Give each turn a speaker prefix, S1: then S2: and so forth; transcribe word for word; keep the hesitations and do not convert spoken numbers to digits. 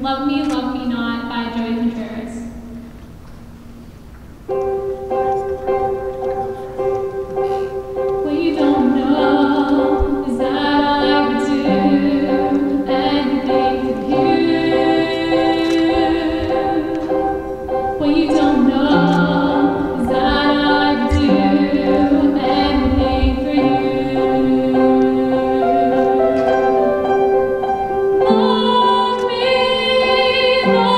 S1: Love Me, Love Me Not by Joey Contreras. What you don't know is that I would do anything for you. What you don't know is that I would do anything for you. Love me, love